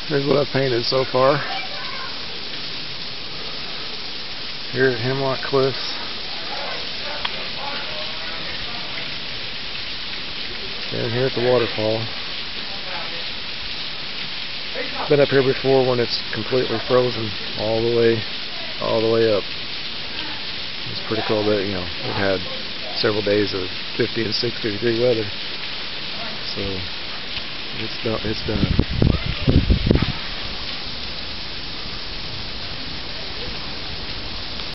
Here's what I've painted so far. Here at Hemlock Cliffs. And here at the waterfall. Been up here before when it's completely frozen all the way up. It's pretty cool that, you know, we've had several days of 50 and 60 degree weather. So it's done.